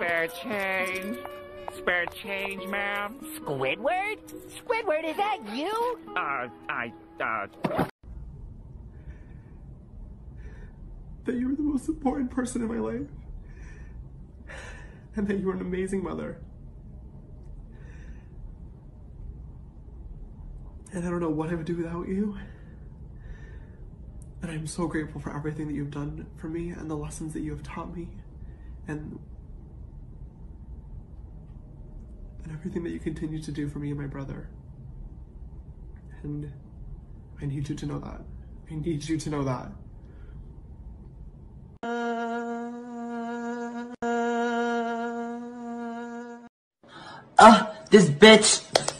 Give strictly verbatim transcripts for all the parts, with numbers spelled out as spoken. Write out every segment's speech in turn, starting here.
Spare change. Spare change, ma'am. Squidward? Squidward, is that you? Uh, I, uh... That you were the most important person in my life. And that you were an amazing mother. And I don't know what I would do without you. And I'm so grateful for everything that you've done for me and the lessons that you have taught me. And and everything that you continue to do for me and my brother. And I need you to know that. I need you to know that. Ugh, this bitch.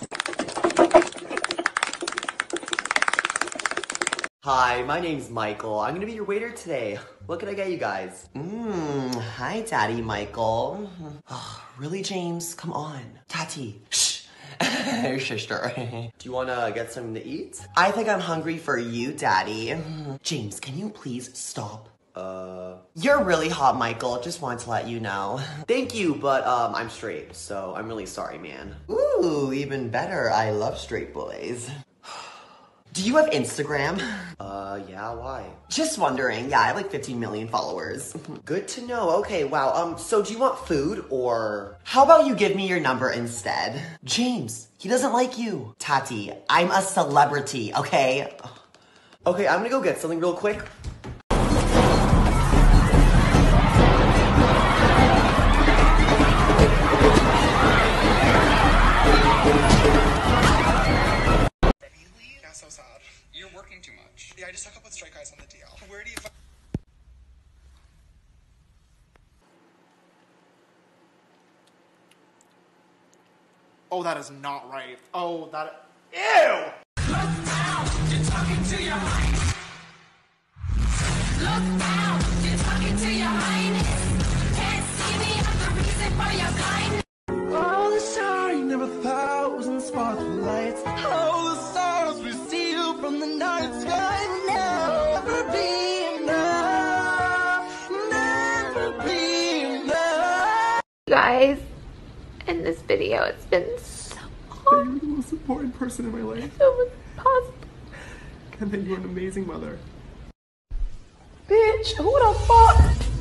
Hi, my name's Michael. I'm gonna be your waiter today. What can I get you guys? Mmm, hi Daddy Michael. Oh, really, James? Come on. Tati, shh. Sister. Do you wanna get something to eat? I think I'm hungry for you, Daddy. James, can you please stop? Uh... You're really hot, Michael. Just wanted to let you know. Thank you, but um, I'm straight, so I'm really sorry, man. Ooh, even better. I love straight boys. Do you have Instagram? Uh, yeah, why? Just wondering. Yeah, I have like fifteen million followers. Good to know. Okay, wow. Um, so do you want food or... How about you give me your number instead? James, he doesn't like you. Tati, I'm a celebrity, okay? Okay, I'm gonna go get something real quick. So sad. You're working too much. Yeah, I just hooked up with Strike Guys on the D L. Where do you find... Oh, that is not right. Oh, that... Ew! Look down, you're talking to your highness. Look down, you're talking to your highness. Can't see me, I'm the reason for your blindness. Oh, the shine of a thousand spotlights. Oh, the stars we steal from the night sky. Never be enough. Never be enough. Guys, in this video, it's been so That you were the most important person in my life. It was possible. And that you were an amazing mother. Bitch, who the fuck?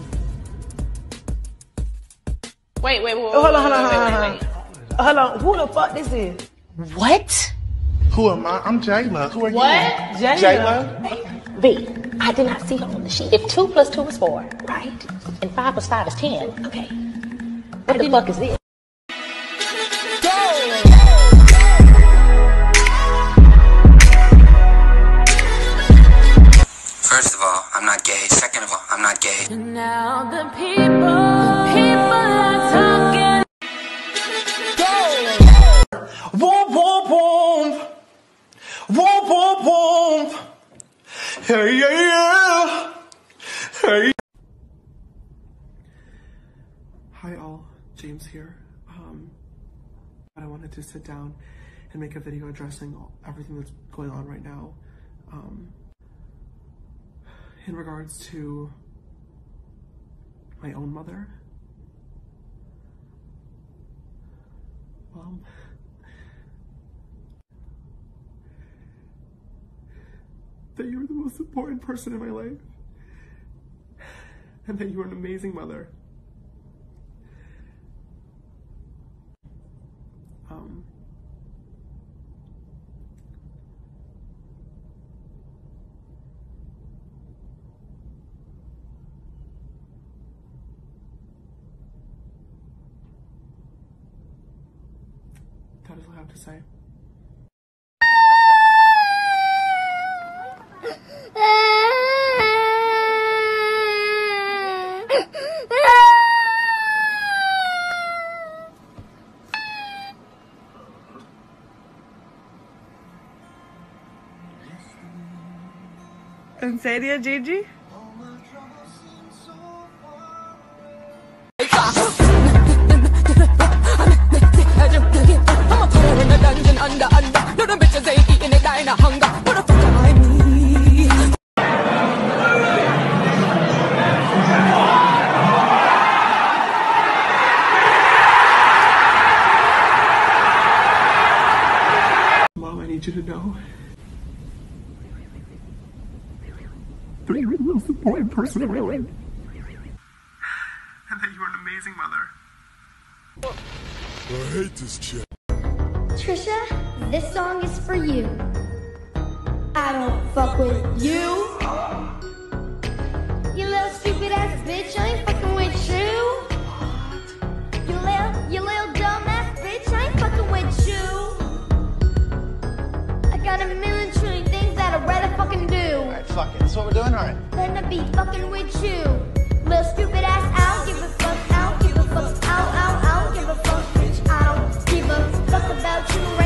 Wait, wait, wait, wait, oh, hold on, hold on, wait, hold on, wait, wait, wait. Hold on, who the fuck this is? What? Who am I? I'm Jayla. Who are What? you? Jayla. Jayla? V, I did not see her on the sheet. If two plus two is four, right? And five plus five is ten, okay. What the fuck is this? First of all, I'm not gay. Second of all, I'm not gay. And now the people, people are talking. Whoop, whoop, whoop. Whoop, whoop, whoop. Hey, yeah, yeah. Hey. Hi all, James here. Um, I wanted to sit down and make a video addressing all, everything that's going on right now. Um, in regards to my own mother. Well, that you were the most important person in my life. And that you were an amazing mother. Um, that is all I have to say. ¿En serio, Gigi? need you to know that you're the most important person in my life. And that you are an amazing mother. I hate this chick. Trisha, this song is for you. I don't fuck with you. You little stupid ass bitch, I ain't fucking with you. You little, you little dumb ass bitch, I ain't fucking with you. I got a million trillion things that I'd rather fucking do. Alright, fuck it. That's what we're doing, alright. Than to be fucking with you. Little stupid ass, I don't give a fuck, I don't give a fuck, I don't, I don't, I don't give a fuck, bitch, I don't give a fuck about you.